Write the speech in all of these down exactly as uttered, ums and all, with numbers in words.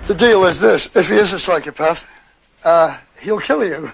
The deal is this: if he is a psychopath, uh, he'll kill you.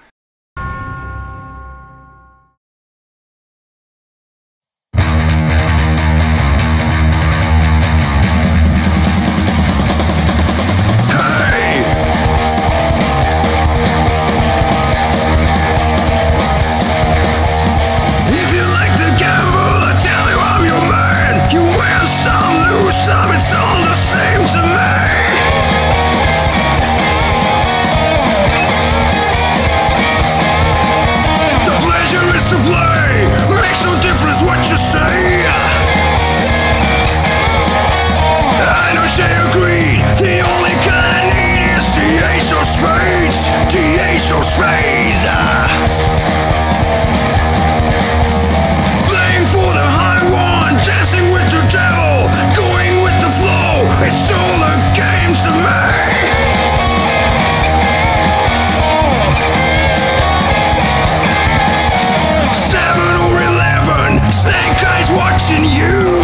Ace of Spades, uh, playing for the high one, dancing with the devil, going with the flow. It's all a game to me. Seven or eleven, snake eyes watching you.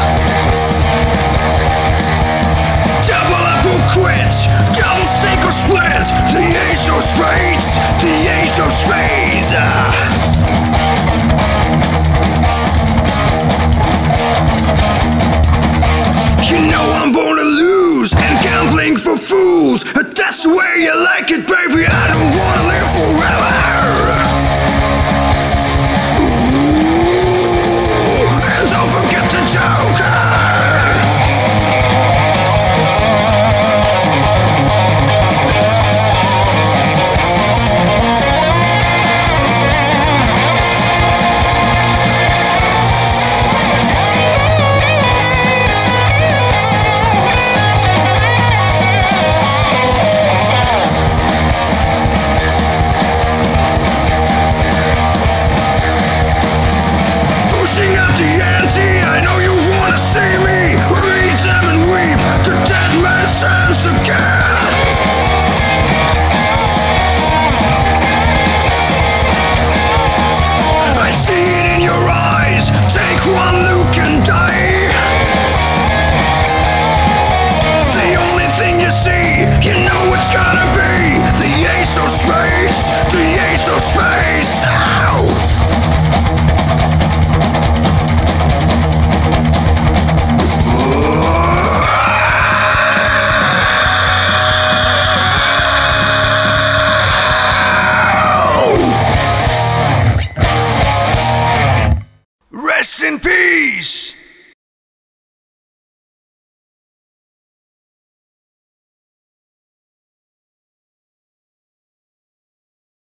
Double up or quit, double sink or split. The Ace of Spades, the Ace of Spades. You know I'm born to lose, and gambling for fools. That's the way you like it,